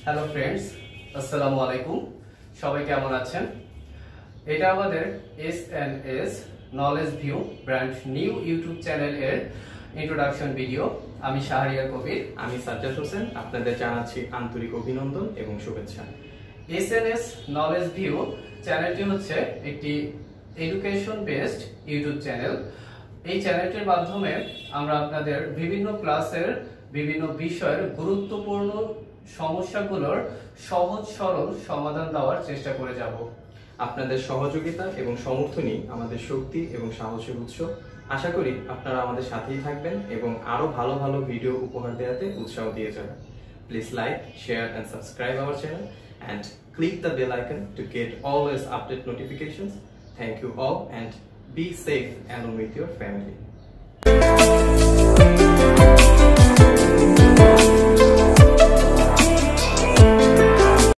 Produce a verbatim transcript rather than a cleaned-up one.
Hello friends, আসসালামু আলাইকুম। সবাই কেমন আছেন? এটা আমাদের S and S knowledge view brand new YouTube channel এর ইন্ট্রোডাকশন ভিডিও। আমি শাহরিয়ার কবির। আমি সাজ্জাদ হোসেন। আপনাদের জানাচ্ছি আন্তরিক অভিনন্দন এবং শুভেচ্ছা। S and S knowledge view চ্যানেলটি হচ্ছে একটি এডুকেশন বেসড ইউটিউব চ্যানেল। এই চ্যানেলটির মাধ্যমে আমরা আপনাদের বিভিন্ন ক্লাসের বিভিন্ন বিষয়ের গুরুত্বপূর্ণ সমস্যাগুলোর সহজ সরল সমাধান দেওয়ার চেষ্টা করে যাব। আপনাদের সহযোগিতা এবং সমর্থনই আমাদের শক্তি এবং সাহসের উৎস। আশা করি আপনারা আমাদের সাথেই থাকবেন এবং আরো ভালো ভালো ভিডিও উপহার দেওয়াতে উৎসাহ দিয়ে যাবেন। Please like, share and subscribe our channel and click the bell icon to get always update notifications. Thank you all and be safe along with your family.